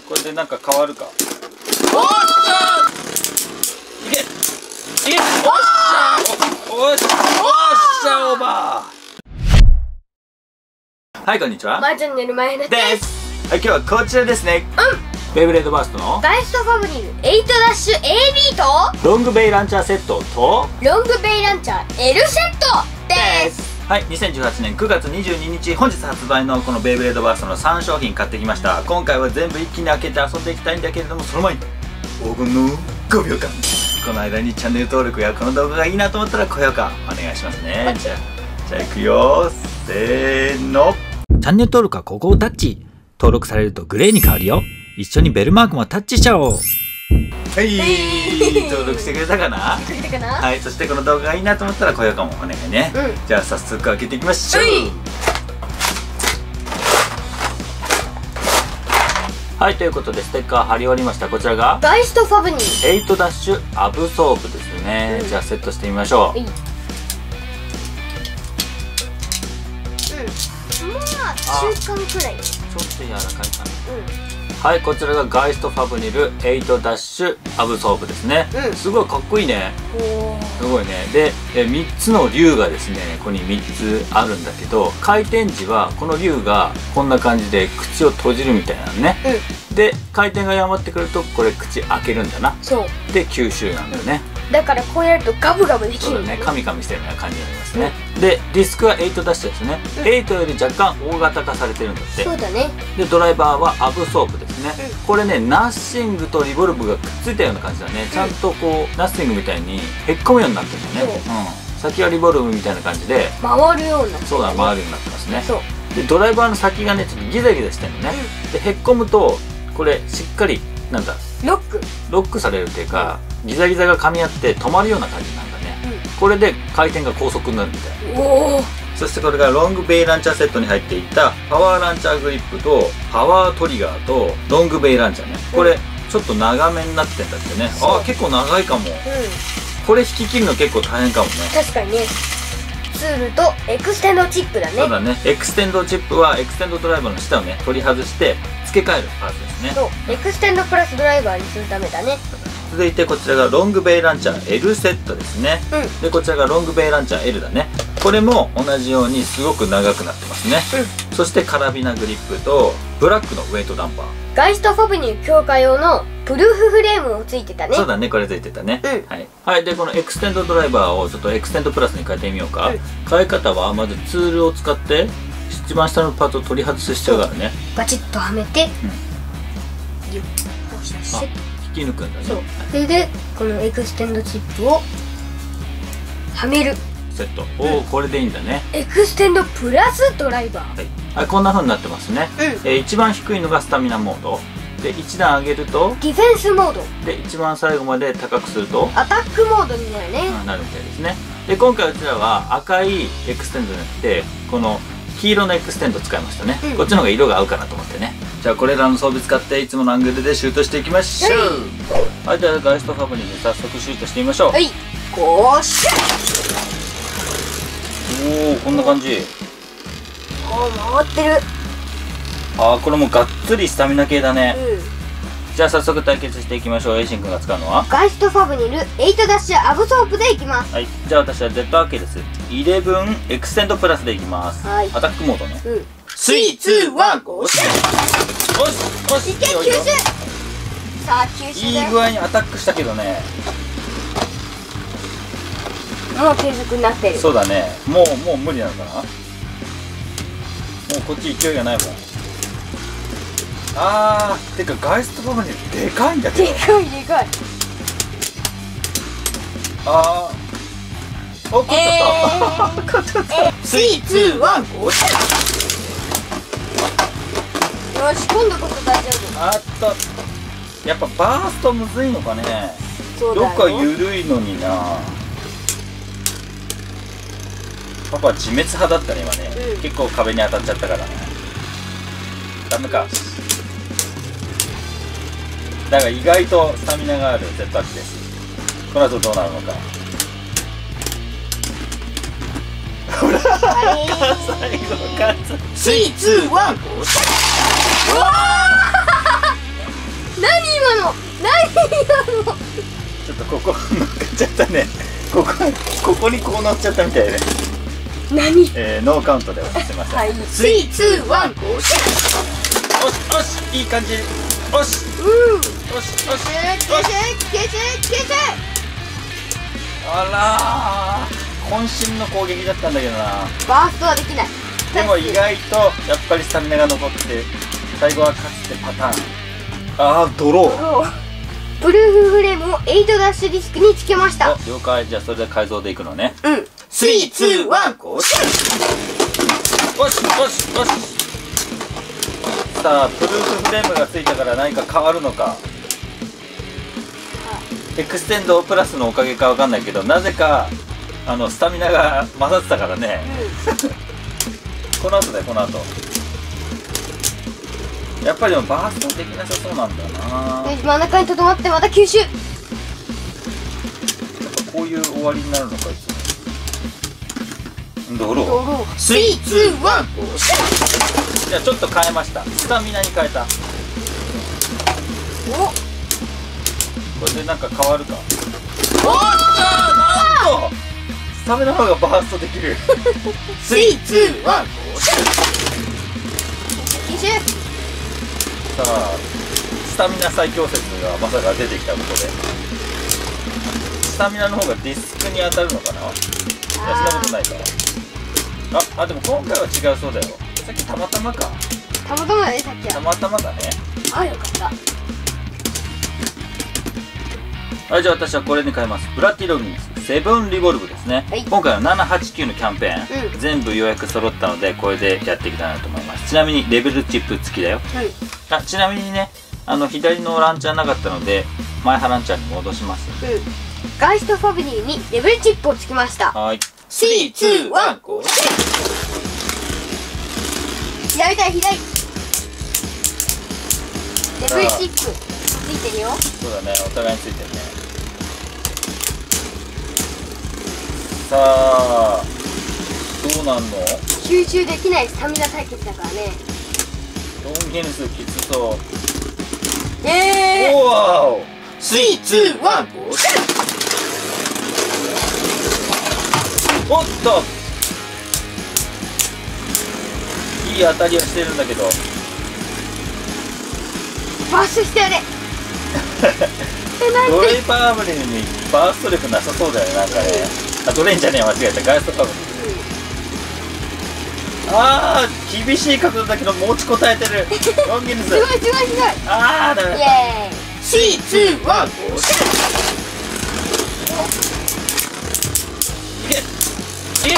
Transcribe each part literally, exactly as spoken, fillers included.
これでなんか変わるか。おっしゃー、いけいけ、おっしゃー、おっしゃー、おっしゃー、オーバー。はい、こんにちは。 マーチャンネル前田です。はい、今日はこちらですね。うん。ベイブレードバーストのガイストファブリルエイトダッシュ エービー とロングベイランチャーセットとロングベイランチャー L セットです。 はい、にせんじゅうはちねんくがつにじゅうににち本日発売のこのベイブレードバーストのさんしょうひん買ってきました。今回は全部一気に開けて遊んでいきたいんだけれども、その前に黄金のごびょうかん、この間にチャンネル登録やこの動画がいいなと思ったら高評価お願いしますね。じゃあじゃあいくよ、せーの。チャンネル登録はここをタッチ。登録されるとグレーに変わるよ。一緒にベルマークもタッチしちゃおう。はい、登録してくれたかな。はい、そしてこの動画がいいなと思ったら高評価もお願いね。うん、じゃあ早速開けていきましょう。はい、ということでステッカー貼り終わりました。こちらがガイストファブリルエイトダッシュアブソープですね。うん、じゃあセットしてみましょう。 うん、まあ中間くらい。 ちょっと柔らかいかな。 うん、 はい、こちらがガイストファブリルエイトダッシュアブソープですね。うん、すごいかっこいいね。すごいね。でえみっつの竜がですね、ここにみっつあるんだけど、回転時はこの竜がこんな感じで口を閉じるみたいなのね。うん、で回転が弱ってくるとこれ口開けるんだな。そうで吸収なんだよね。 うん、だからこうやるとガブガブできるんだね。 カミカミしてるような感じになりますね。うん、でディスクはエイトダッシュですね。うん、エイトより若干大型化されてるんだって。 そうだね。でドライバーはアブソープですね。うん、これねナッシングとリボルブがくっついたような感じだね。うん、ちゃんとこうナッシングみたいにへっこむようになってるんだよね。うん、先はリボルブみたいな感じで回るようになってる、ね、 そうだ、回るようになってますね。そうでドライバーの先がねちょっとギザギザしてるのね。うん、でへっこむとこれしっかりなんだロックロックされるっていうか、うん、ギザギザが噛み合って止まるような感じなんだね。うん、これで回転が高速になるみたいな。おお。そしてこれがロングベイランチャーセットに入っていたパワーランチャーグリップとパワートリガーとロングベイランチャーね。これちょっと長めになってんだってね。ああ結構長いかも。うん、これ引き切るの結構大変かもね。確かにね。ツールとエクステンドチップだね。 そうだね。エクステンドチップはエクステンドドライバーの下をね取り外して付け替えるパーツですね。 そうエクステンドプラスドライバーにするためだね。 続いてこちらがロングベイランチャー L セットですね。うん、でこちらがロングベイランチャー L だね。これも同じようにすごく長くなってますね。うん、そしてカラビナグリップとブラックのウエイトダンパー。 ガイストファブリル強化用のプルーフフレームもついてたね。 そうだね、これついてたね。うん、はい、はい、でこのエクステンドドライバーをちょっとエクステンドプラスに変えてみようか。うん、変え方はまずツールを使って一番下のパーツを取り外しちゃうからね。 バチッとはめて、 うん、ギュッと押し出して引き抜くんだね。 そう、それでこのエクステンドチップをはめるセット。おお、これでいいんだね。 エクステンドプラスドライバー。 はい、はい、こんな風になってますね。うん、えー、一番低いのがスタミナモードで一段上げるとディフェンスモードで一番最後まで高くするとアタックモードになるね。 うん、なるみたいですね。で今回うちらは赤いエクステンドじゃなくてこの黄色のエクステンド使いましたね。うん、こっちの方が色が合うかなと思ってね。じゃあこれらの装備使っていつものアングルでシュートしていきましょう。はい、はい、じゃあガイストファブリルで早速シュートしてみましょう。はい、 こうしおお、こんな感じ。 おお、回ってる。 ああ、これもがっつりスタミナ系だね。うん、じゃあ早速対決していきましょう。エイシン君が使うのはガイストファブリルエイトダッシュアブソープでいきます。 はい、じゃあ私は Z アーケーです。じゅういちエクステンドプラスでいきます。はい、アタックモードね。うん、スリー、ツー、ワン、ゴーシュー。よしよし、 いけ、吸収。さあ吸収だよ。 いい具合にアタックしたけどね。 もう継続になってる。 そうだね。もうもう無理なのかな。もうこっち勢いがないもん。あー、てかガイストファブリルでかいんだけど。 でかいでかい。 あー、お、勝っちゃった。スリー、ツー、ワン、ゴーシュー。よし、今度こそ大丈夫。 あっと、やっぱバーストむずいのかね。 そうだよ。 どっか緩いのにな。パパは自滅派だったね今ね。うん、結構壁に当たっちゃったからね。ダメか。だが意外とスタミナがある Z アキです。この後どうなるのか。ほら、最後勝つ。スリー、ツー、ワン、ゴー。 何今の何今のちょっとここ乗っかっちゃったね。ここここにこう乗っちゃったみたいで、 何えー、ノーカウントではすいません。 はいスリーツーワンゴー。 おしおしいい感じ。おしうんおしおし消せ消せ消せ消せ。 あらー、渾身の攻撃だったんだけどな。 バーストはできない。 でも意外とやっぱりスタミナが残って最後は勝つってパターン。ああドロー。 プルーフフレームをエイトダッシュディスクにつけました。 お了解。じゃあそれで改造でいくのね。 うんスリーツーワンゴー。おしおしおしおし。さあプルーフフレームがついたから何か変わるのか。エクステンドプラスのおかげかわかんないけど、なぜかあのスタミナが混ざってたからね。この後だよ、この後。やっぱりでもバーストできなさそうなんだよな。 真ん中にとどまってまた吸収。 こういう終わりになるのかいつも。ドロドロー。 ースリーツーワンゴー。 じゃあちょっと変えました。スタミナに変えた。 おこれでなんか変わるか。おっなんとスタミナの方がバーストできる。スリーツーワンゴー。 吸収。 さあスタミナ最強説がまさか出てきたことで、スタミナの方がディスクに当たるのかな。いやそんなことないか。ああでも今回は違うそうだよ。さっきたまたまか。 たまたまね、さっきは。 たまたまだね。 あ、よかった。 はい、じゃあ私はこれに変えます。ブラッディロギンスセブンリボルブですね、 はい、 今回はななはちきゅうのキャンペーン、 うん、 全部ようやく揃ったのでこれでやっていきたいなと思います。ちなみにレベルチップ付きだよ、うん、あちなみにね、あの左のランチャーなかったので前派ランチャーに戻します、 うん、ガイストファブリーにレベルチップをつけました。 はいスリーツーワンゴー。左対左レベルチップついてるよ。 そうだね、お互いについてるね。さあどうなんの。 吸収できないスタミナ対決だからね。 ロンゲヌスきつそう。 えー、 おわおスリーツーワンゴー。おっといい当たりはしてるんだけどバーストしてやれ。 ドレイパーブリルにバースト力なさそうだよね、なんかね。あ、ドレインじゃねえ、間違えた。ガイストパブリル、うん、あー厳しい角度だけど持ちこたえてる。ロンギヌスすごいすごいすごい。 あーダメだ。 イエーイ。スリーツーワンゴー。 いけいけ。おっし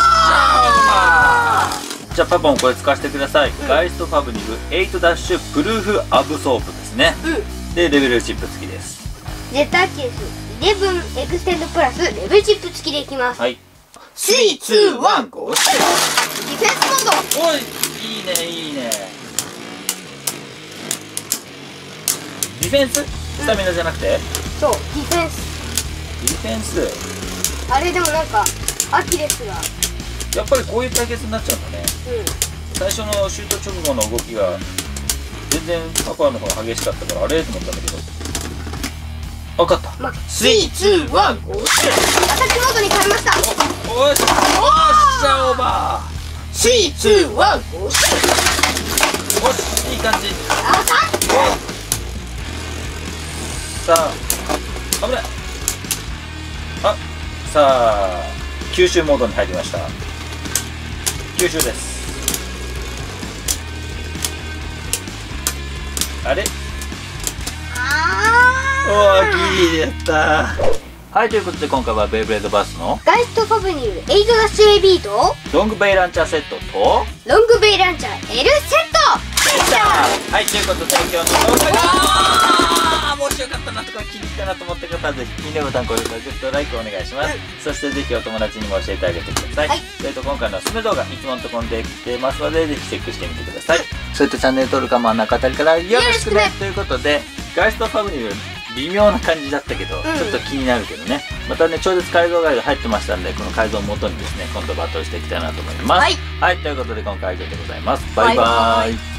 ゃー。じゃあパパもこれ使わせてください、うん、ガイストファブリルエイトダッシュプルーフアブソープですね、うん、でレベルチップ付きです。 ジェッターケースイレブンエクステンドプラスレベルチップ付きでいきます。はいスリーツーワンゴー。ディフェンスモード。 おいいいねいいね。ディフェンススタミナじゃなくて、うん、 そうディフェンスディフェンス。 あれでもなんかアキレスがやっぱりこういう対決になっちゃうんだね、うん、最初のシュート直後の動きが全然パパの方が激しかったからあれと思ったんだけど、分かった、ま、スリーツーワンゴー。 アタックモードに変えました。 おっしゃおっしゃオーバー。スリーツーワンゴー。おっしいい感じ。 あたさあ危ない。あさあ吸収モードに入りました。吸収です。あれあおーギリやった。はい、ということで今回はベイブレードバースのガイストファブリルエイトダッシュ エービー とロングベイランチャーセットとロングベイランチャー L セットでした。 はい、ということで今日の動画が面白かったなとか気に入ったなと思った方はぜひいいねボタン、高評価、グッド、ライクお願いします、うん、そしてぜひお友達にも教えてあげてください、はい、それと今回のおすすめ動画いつものところで来てますのでぜひチェックしてみてください、うん、それとチャンネル登録は真ん中あたりからよろしくねということでガイストファブリル微妙な感じだったけど、うん、ちょっと気になるけどね、またね超絶改造ガイド入ってましたんでこの改造をもとにですね今度バトルしていきたいなと思います。はい、はい、ということで今回は以上でございます。バイバーイ。